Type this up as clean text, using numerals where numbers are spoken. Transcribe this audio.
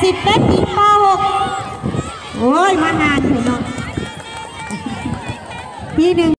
80เป็นหญิงป .6 โอ้ยมานานเถอะเนาะปีหนึ่ง